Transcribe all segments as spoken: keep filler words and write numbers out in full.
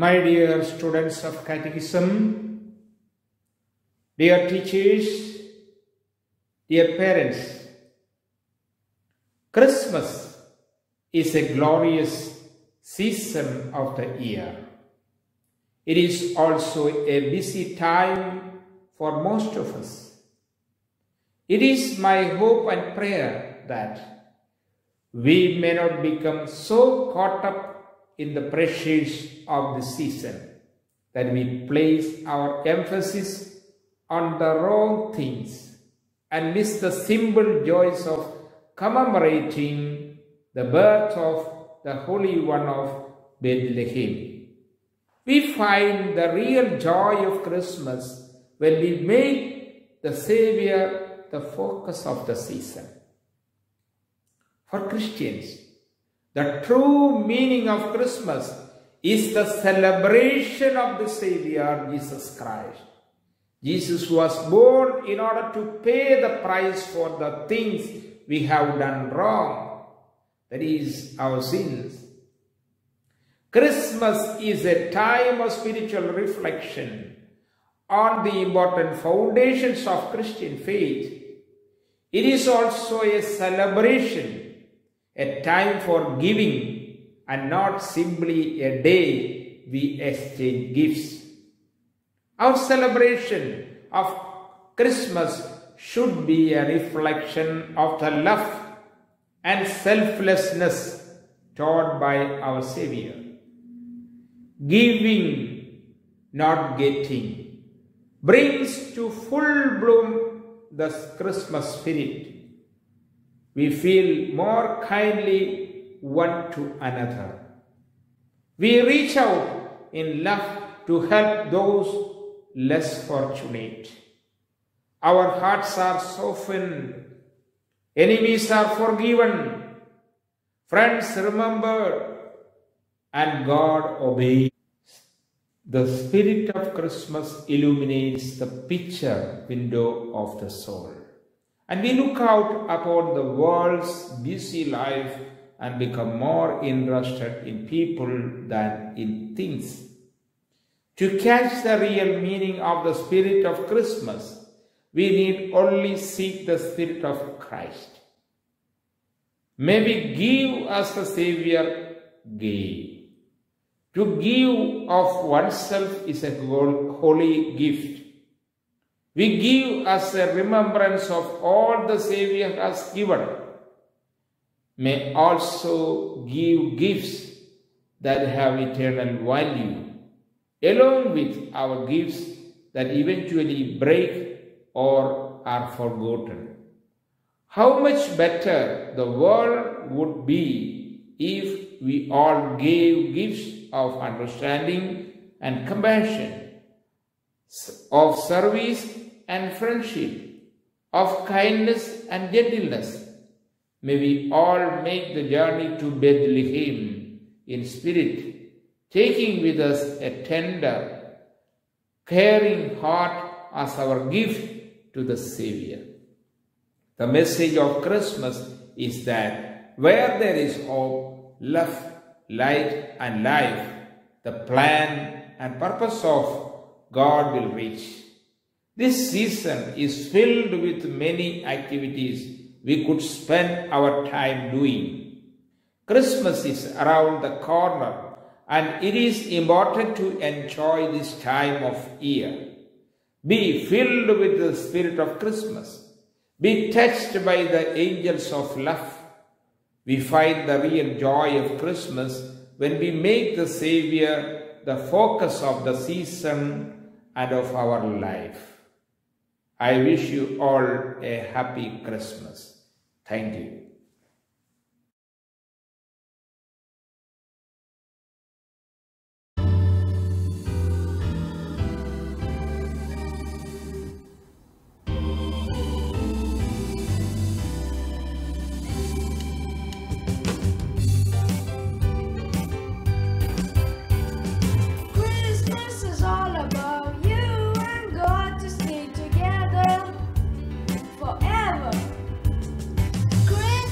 My dear students of Catechism, dear teachers, dear parents, Christmas is a glorious season of the year. It is also a busy time for most of us. It is my hope and prayer that we may not become so caught up in the pressures of the season that we place our emphasis on the wrong things and miss the simple joys of commemorating the birth of the Holy One of Bethlehem. We find the real joy of Christmas when we make the Savior the focus of the season. For Christians, the true meaning of Christmas is the celebration of the Savior, Jesus Christ. Jesus was born in order to pay the price for the things we have done wrong, that is, our sins. Christmas is a time of spiritual reflection on the important foundations of Christian faith. It is also a celebration, a time for giving, and not simply a day we exchange gifts. Our celebration of Christmas should be a reflection of the love and selflessness taught by our Savior. Giving, not getting, brings to full bloom the Christmas spirit. We feel more kindly one to another. We reach out in love to help those less fortunate. Our hearts are softened. Enemies are forgiven. Friends remembered. And God obeys. The spirit of Christmas illuminates the picture window of the soul. And we look out upon the world's busy life and become more interested in people than in things. To catch the real meaning of the spirit of Christmas, we need only seek the spirit of Christ. May we give as the Savior gave. To give of oneself is a holy gift. We give as a remembrance of all the Savior has given. May also give gifts that have eternal value, along with our gifts that eventually break or are forgotten. How much better the world would be if we all gave gifts of understanding and compassion, of service and friendship, of kindness and gentleness. May we all make the journey to Bethlehem in spirit, taking with us a tender, caring heart as our gift to the Savior. The message of Christmas is that where there is hope, love, light and life, the plan and purpose of God will reach. This season is filled with many activities we could spend our time doing. Christmas is around the corner, and it is important to enjoy this time of year. Be filled with the spirit of Christmas. Be touched by the angels of love. We find the real joy of Christmas when we make the Savior the focus of the season and of our life. I wish you all a happy Christmas. Thank you. Christmas is all about you and God to stay together forever. Christmas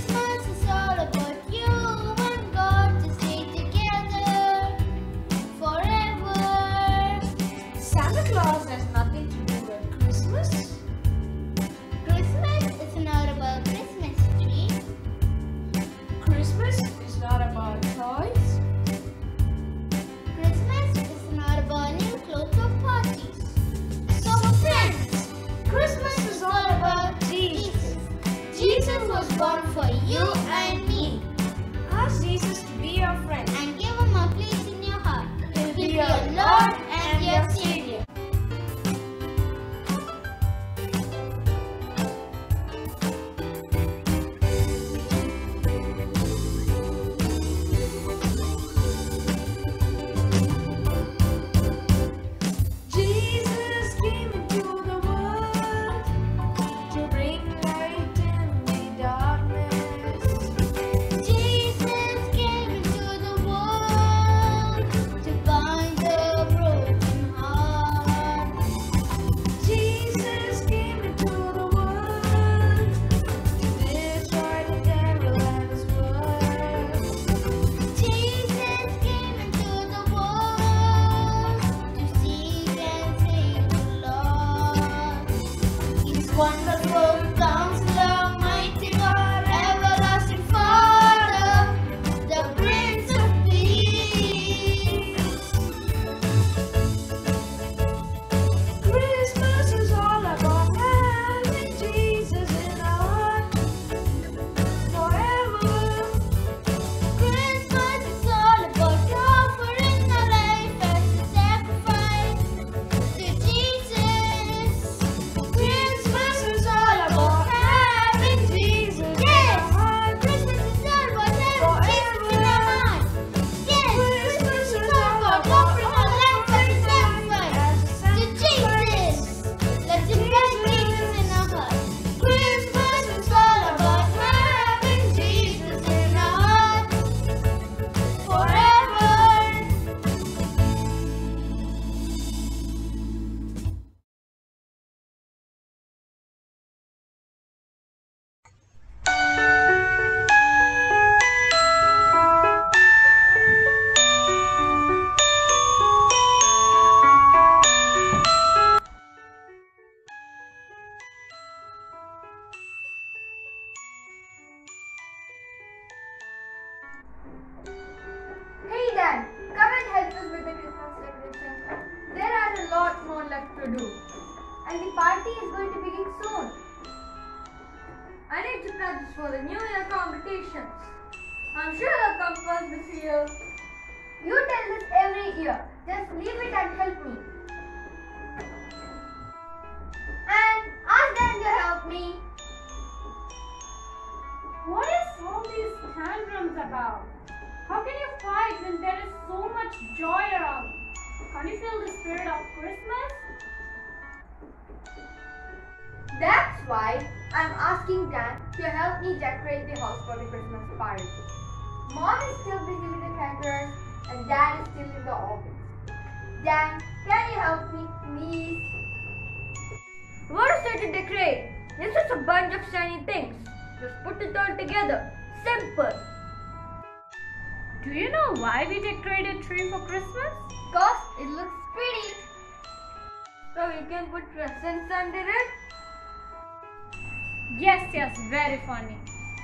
all about Jesus. Jesus was born for you and me. Ask Jesus to be your friend. And give him a place in your heart. He'll He'll be be your your Lord Lord and and your your Savior. Savior. Jesus came into the world to bring light in the darkness. Jesus came into the world to bind the broken heart. Jesus came into the world to destroy the devil and his works. Jesus came into the world to seek and save the lost. He's wonderful, Counselor, mighty God, everlasting Father, the Prince of Peace. Christmas is all about having Jesus in our heart forever. Christmas is all about offering our life as a sacrifice to Jesus. Christmas is all about having Jesus in our Yes, heart Christmas is all about having Jesus in our heart. Yes, Christmas Christmas is is all all about about offering our life as a sacrifice as a to Jesus. Let's invite Jesus in our heart. Christmas is all about having Jesus in our heart forever. Hey Dad, come and help us with the Christmas decorations. There are a lot more left to do. And the party is going to begin soon. I need to practice for the New Year competitions. I'm sure I'll come first this year. You tell this every year. Just leave it and help me. And ask Dan to help me. What is all these tantrums about? How can you fight when there is so much joy around? Can't you feel the spirit of Christmas? That's why I'm asking Dan to help me decorate the house for the Christmas party. Mom is still busy with the caterers and Dad is still in the office. Dan, can you help me, please? What is there to decorate? It's just a bunch of shiny things. Just put it all together. Simple. Do you know why we decorate a tree for Christmas? Cause it looks pretty. So you can put presents under it. Yes, yes, very funny.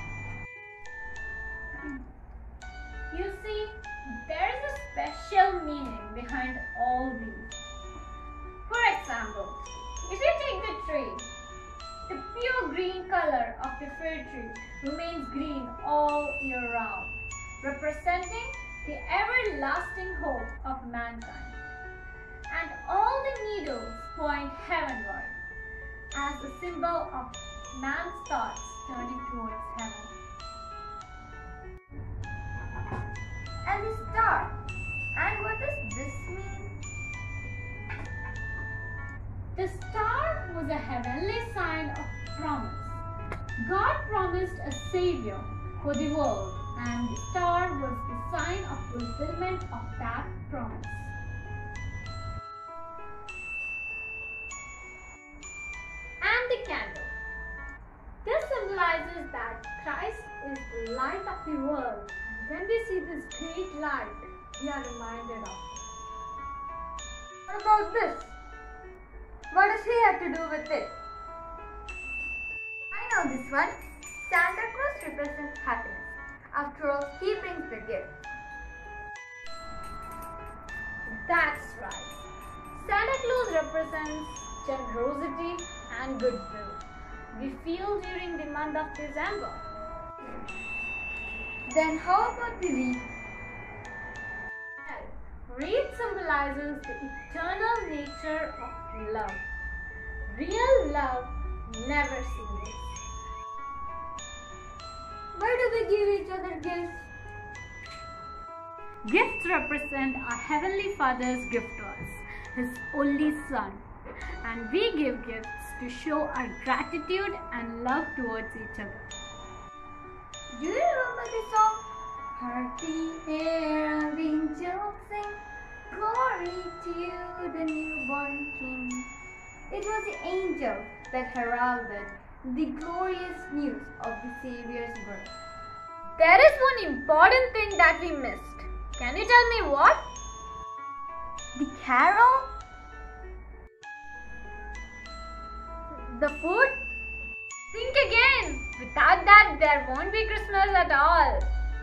You see, there is a special meaning behind all these. For example, if you take the tree, the pure green color of the fruit tree remains green all year round, representing the everlasting hope of mankind. And all the needles point heavenward as a symbol of man's thoughts turning towards heaven. And the star. And what does this mean? The star was a heavenly sign of promise. God promised a savior for the world, and the star was the sign of fulfillment of that promise. And the candle. This symbolizes that Christ is the light of the world, and when we see this great light, we are reminded of it. What about this? What does he have to do with it? I know this one. Santa Claus represents happiness. After all, he brings the gift. That's right. Santa Claus represents generosity and goodwill. we feel during the month of December. Then how about the wreath? Wreath symbolizes the eternal nature of love. Real love never ceases. Why do we give each other gifts? Gifts represent our Heavenly Father's gift to us, His only Son. And we give gifts to show our gratitude and love towards each other. Do you remember the song? Happy air of angels sing, glory to the newborn King. It was the angels that heralded the glorious news of the Savior's birth. There is one important thing that we missed. Can you tell me what? The carol? The food? Think again. Without that, there won't be Christmas at all.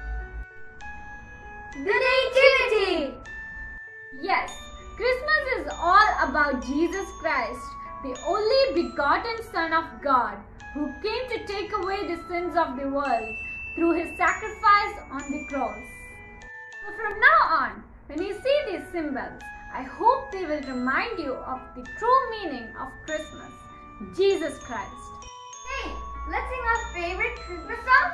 The Nativity! Yes, Christmas is all about Jesus Christ, the only begotten Son of God, who came to take away the sins of the world through His sacrifice on the cross. So from now on, when you see these symbols, I hope they will remind you of the true meaning of Christmas, Jesus Christ. Hey, let's sing our favorite Christmas song.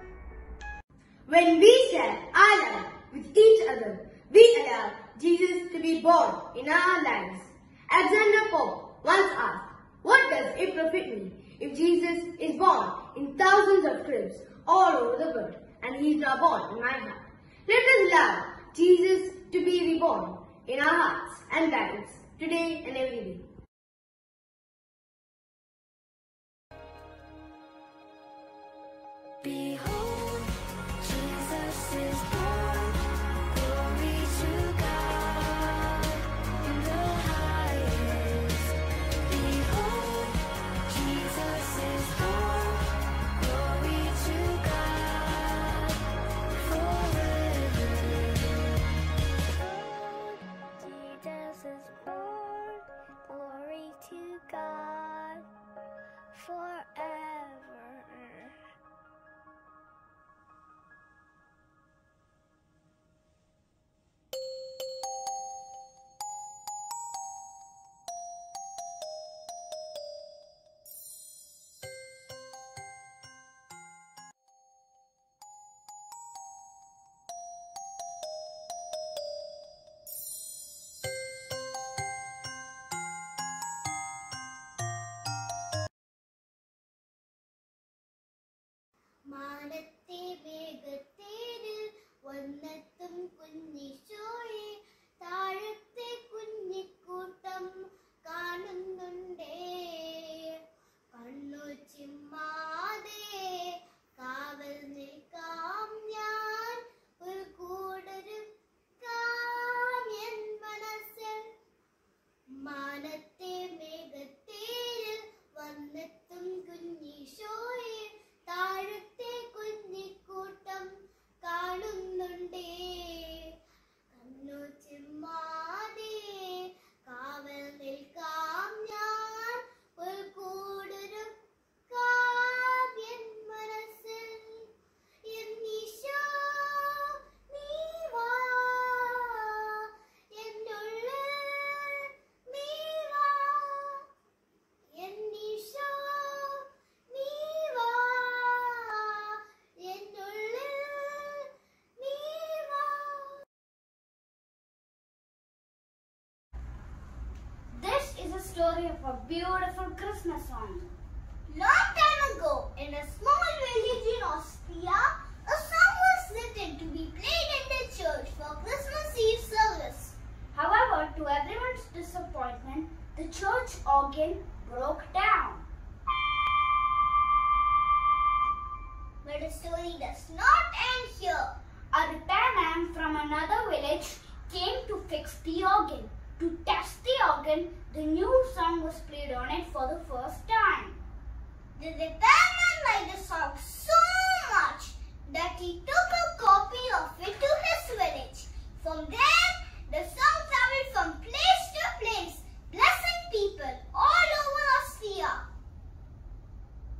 When we share our love with each other, we allow Jesus to be born in our lives. Alexander Pope once asked, what does it profit me if Jesus is born in thousands of cribs all over the world and He is now born in my heart? Let us allow Jesus to be reborn in our hearts and lives today and every day. Behold, Jesus is born. Glory to God in the highest. Behold, Jesus is born. Glory to God forever. Jesus is born. Glory to God forever. മാനത്തെ വേഗത്തേരിൽ വന്നെത്തും കുഞ്ഞിശോയെ താഴത്തെ കുഞ്ഞിക്കൂട്ടം കാണുന്നുണ്ടേ കണ്ണു ചിമ്മാതെ കാവൽ നിൽക്കാം ഞാൻ ഒരു കൂടൊരുക്കാം N മനസ്സിൽ മാനത്തെ മേഘത്തേരിൽ വന്നെത്തും കുഞ്ഞിശോയെ താഴത്തെ കുഞ്ഞിക്കൂട്ടം കാണുന്നുണ്ടേ കണ്ണു ചിമ്മാതെ കാവൽ നിൽക്കാം ഞാൻ ഒരു കൂടൊരുക്കാം എൻ മനസ്സിൽ എന്നീശോ നീ വാ എന്നുള്ളിൽ നീ വാ എന്നീശോ നീ വാ എന്നുള്ളിൽ നീ വാ. This is a story of a beautiful Christmas song. Long time ago, in a small village in Austria, a song was written to be played in the church for Christmas Eve service. However, to everyone's disappointment, the church organ broke down. But the story does not end here. A repairman from another village came to fix the organ. To test the organ, the new song was played on it for the first time. The repairman liked the song so much that he took a copy of it to his village. From there, the song traveled from place to place, blessing people all over Austria.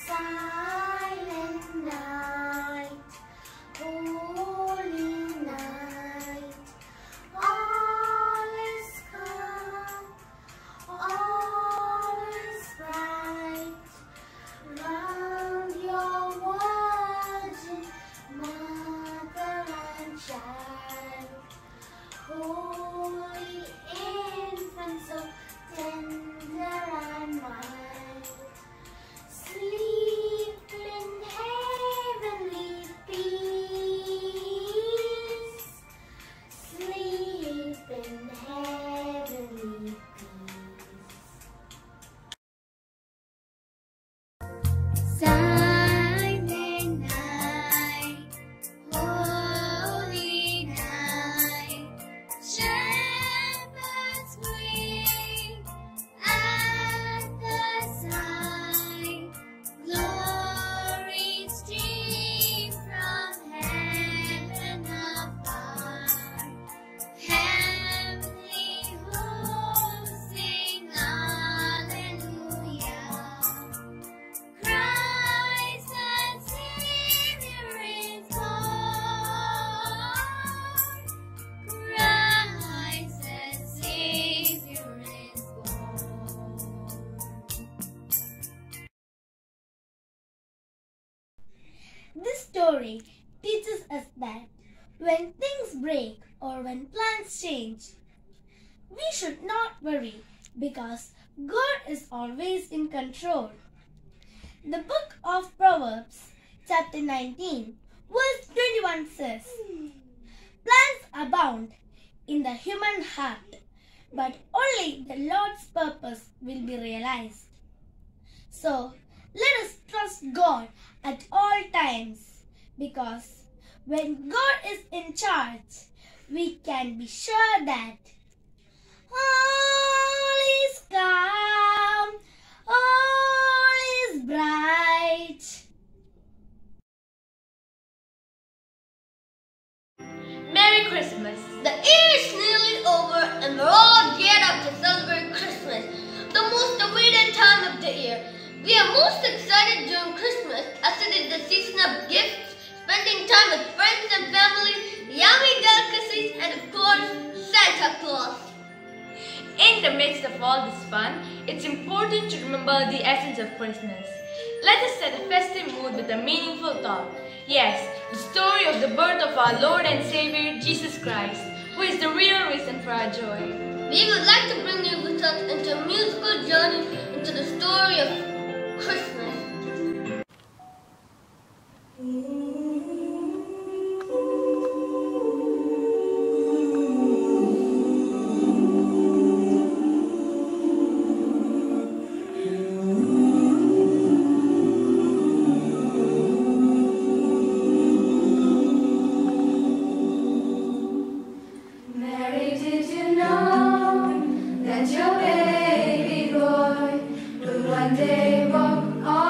Silent night, holy night, all is calm, all is bright, round your virgin mother and child, holy infant so tender and mild. Sleep in heavenly peace. Sleep in heavenly peace. Silent night, holy night, shepherds wait at the sign. Glory stream from heaven afar. Heavenly hosts sing Alleluia. Christ the Savior is born. Christ the Savior is born. This story teaches us that when things break or when plans change, we should not worry because God is always in control. The book of Proverbs, chapter nineteen, verse twenty-one says, "Plans abound in the human heart, but only the Lord's purpose will be realized." So, let us trust God at all times, because when God is in charge, we can be sure that all is calm, all is bright. Merry Christmas! The year is nearly over and we're all geared up to celebrate Christmas, the most awaited time of the year. We are most excited during Christmas as it is the season of gifts, spending time with friends and family, yummy delicacies, and of course, Santa Claus. In the midst of all this fun, it's important to remember the essence of Christmas. Let us set a festive mood with a meaningful thought. Yes, the story of the birth of our Lord and Savior, Jesus Christ, who is the real reason for our joy. We would like to bring you with us into a musical journey into the story of Christmas. Mary, did you know that your baby boy will one day walk on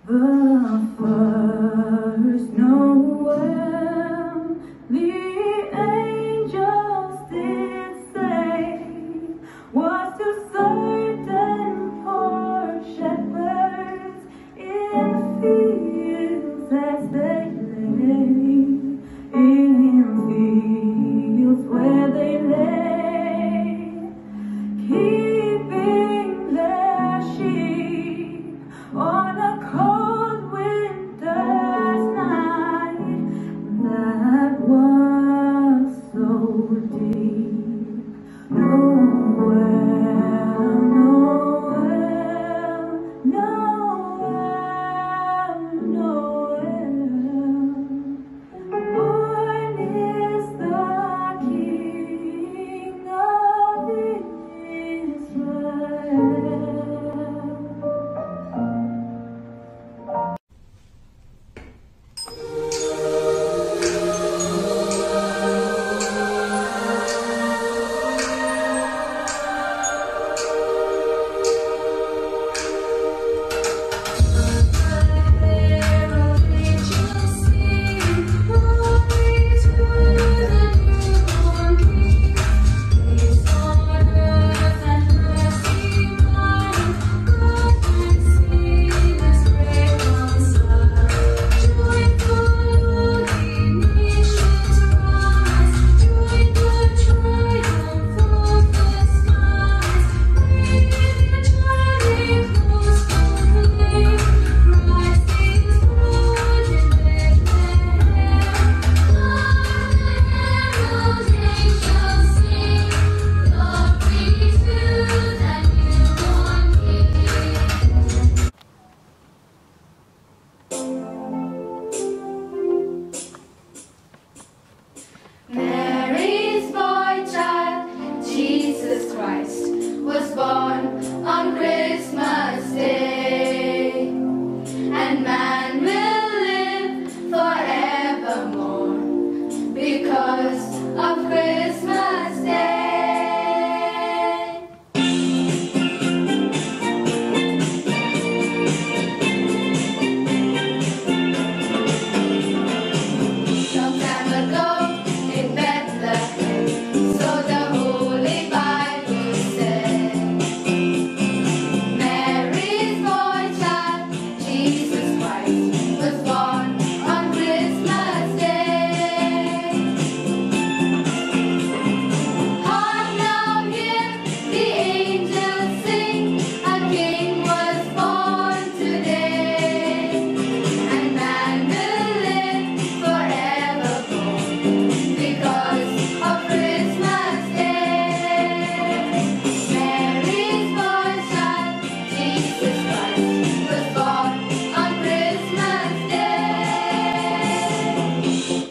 The first Noel, the angels did say, was to certain poor shepherds in fields as they lay, in fields where they lay, keeping their sheep on a cold winter's night that was so deep. Noel, Noel, Noel, Noel, born is the King of Israel. Mary's boy child, Jesus Christ, was born on Christmas Day, and man will live forevermore because of Christmas Day. Long time ago in Bethlehem, so the Holy Bible said, Mary's boy child, Jesus Christ, was born on Christmas Day. Hark now, hear the angels sing, a King was born today, and man will live forevermore because of Christmas Day. Mary's boy child, Jesus Christ, was born on Christmas Day.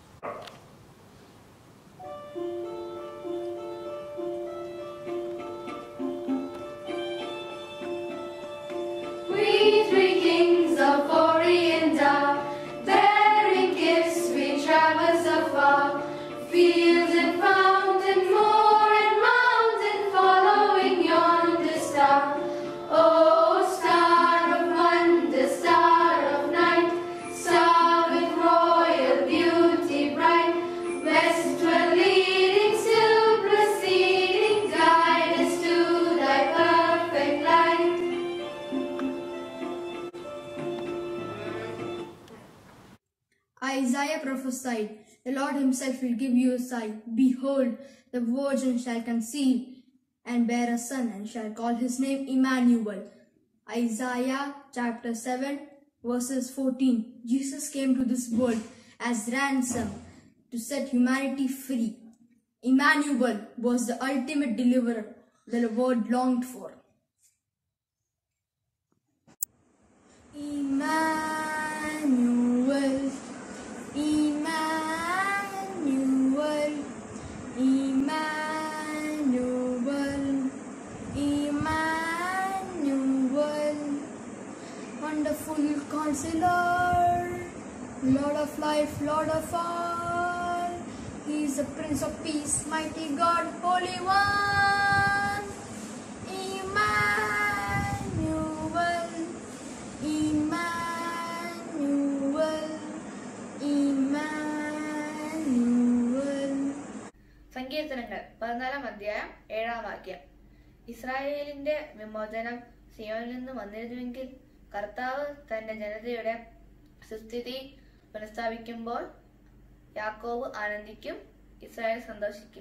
We three kings of Orient are, bearing gifts we traverse afar, field and fountain, moor and mountain, following yonder star. Oh, star of wonder, star of night, star with royal beauty bright, westward leading, still proceeding, guide us to thy perfect light. Isaiah prophesied, the Lord himself will give you a sign. Behold, the virgin shall conceive and bear a son, and shall call his name Emmanuel. Isaiah chapter seven, verses fourteen. Jesus came to this world as ransom to set humanity free. Emmanuel was the ultimate deliverer the world longed for. Emmanuel, Emmanuel, Emmanuel, Emmanuel, wonderful counselor, Lord of life, Lord of all. He is the Prince of Peace, mighty God, Holy One. Emmanuel, Emmanuel. സങ്കീർത്തനങ്ങൾ പതിനാലാം അധ്യായം ഏഴാം വാക്യം. ഇസ്രായേലിന്റെ വിമോചനം സിയോനിൽ നിന്ന് വന്നിരുന്നുവെങ്കിൽ കർത്താവ് തന്റെ ജനതയുടെ സുസ്ഥിതി പുനഃസ്ഥാപിക്കുമ്പോൾ യാക്കോബ് ആനന്ദിക്കും, ഇസ്രായേൽ സന്തോഷിക്കും.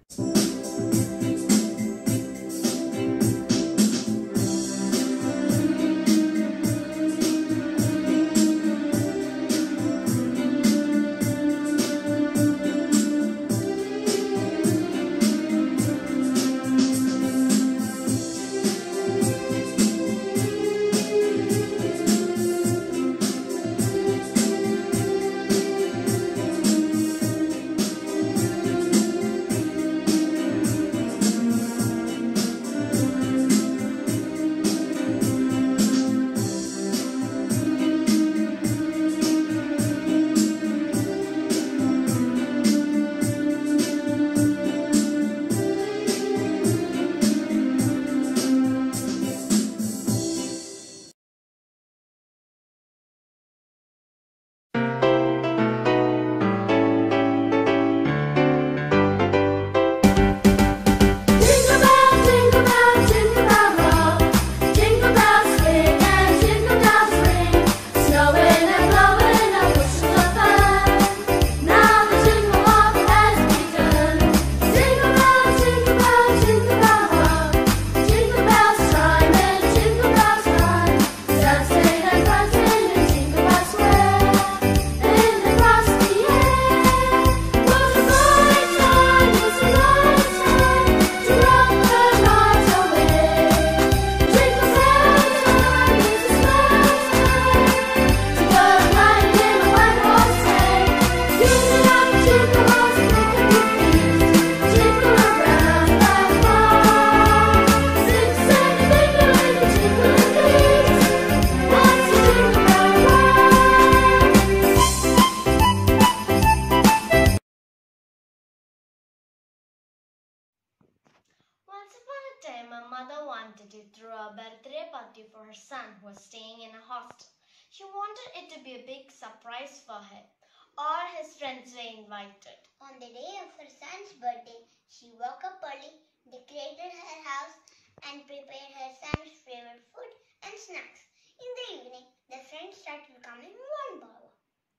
My mother wanted to throw a birthday party for her son who was staying in a hostel. She wanted it to be a big surprise for him. All his friends were invited. On the day of her son's birthday, she woke up early, decorated her house, and prepared her son's favorite food and snacks. In the evening, the friends started coming one by one.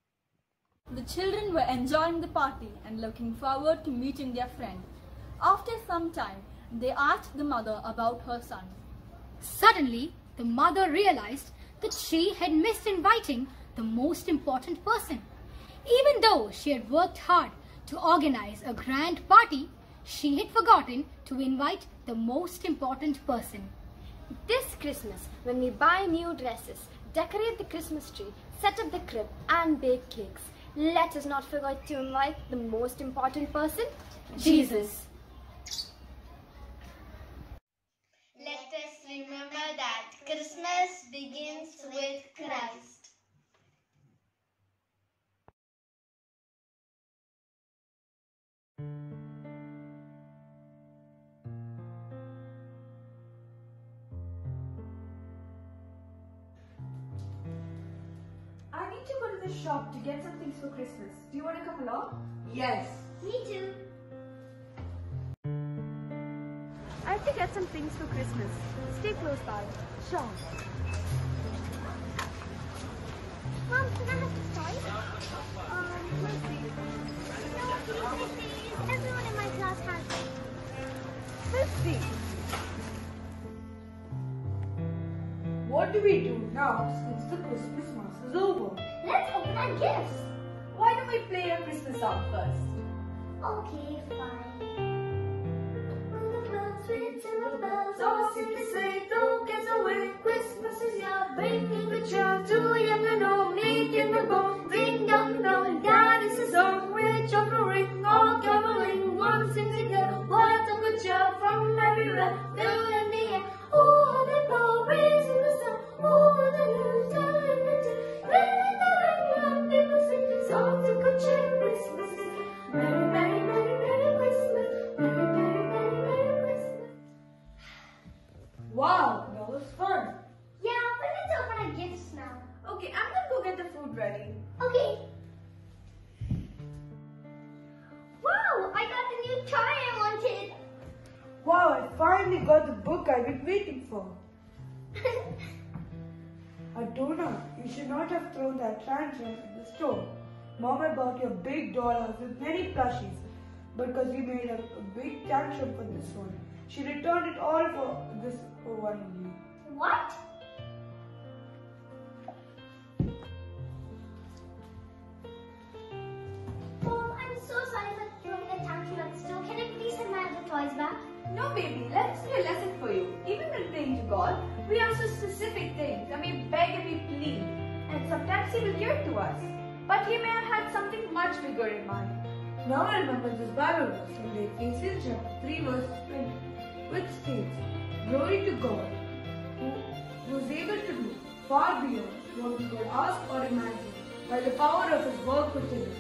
The children were enjoying the party and looking forward to meeting their friend. After some time, they asked the mother about her son. Suddenly, the mother realized that she had missed inviting the most important person. Even though she had worked hard to organize a grand party, she had forgotten to invite the most important person. This Christmas, when we buy new dresses, decorate the Christmas tree, set up the crib and bake cakes, let us not forget to invite the most important person, Jesus. Let us remember that Christmas begins with Christ. I need to go to the shop to get some things for Christmas. Do you want to come along? Yes. Me too. I have to get some things for Christmas. Stay close by. Sure. Mom, can I have the toys? Um, let's see. No, please, please. Everyone in my class has it. Let's see. What do we do now since the Christmas mass is over? Let's open our gifts. Why don't we play a Christmas song first? Okay, fine. Jingle bells, all sing the sleigh, don't get away. Christmas is here, bringing the cheer to young and old, meek and the bold. Ring down the bell, and that is the song. We're jumping, all caroling, one sing together. What a good cheer from everywhere, down in the air. Oh, the bell, raising the sun. Oh, the news, telling the tale. Ringing the ring, and people sing songs of good cheer. Christmas is here. Merry, merry, merry, merry Christmas. Merry, merry, merry, merry Christmas. Wow, that was fun. Yeah, but let's open our gifts now. Okay, I'm gonna go get the food ready. Okay. Wow, I got the new toy I Wow, I finally got the book I've been waiting for. Adona, you should not have thrown that tantrum in the store. Mama bought you a big dollhouse with many plushies, but because you made a, a big tantrum for this one, she returned it all for this one only. What? Mom, I'm so sorry for throwing a tantrum at the store. Can I please have my other toys back? No, baby, let's do a lesson for you. Even when playing to God, we ask for specific things and we beg and we plead. And sometimes He will give it to us. But He may have had something much bigger in mind. Now I remember this Bible verse from Ephesians chapter three verse twenty, which states, "Glory to God, who was able to do far beyond what we could ask or imagine, by the power of His work within us."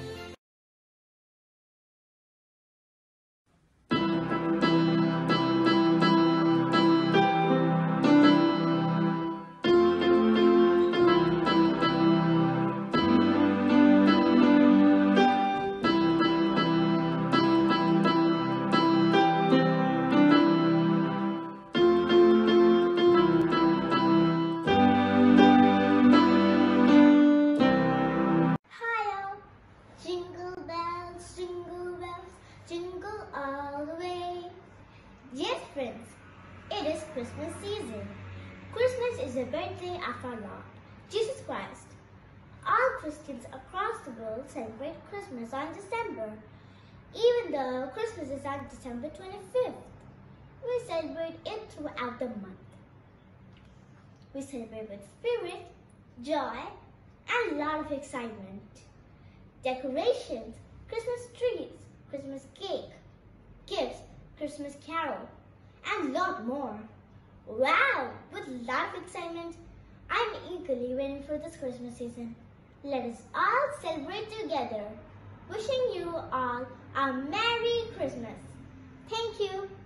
Dear friends, it is Christmas season. Christmas is the birthday of our Lord, Jesus Christ. All Christians across the world celebrate Christmas on December. Even though Christmas is on December twenty-fifth, we celebrate it throughout the month. We celebrate with spirit, joy, and a lot of excitement. Decorations, Christmas trees, Christmas cake, gifts, Christmas carol, and a lot more. Wow! With a lot of excitement, I'm eagerly waiting for this Christmas season. Let us all celebrate together. Wishing you all a Merry Christmas. Thank you.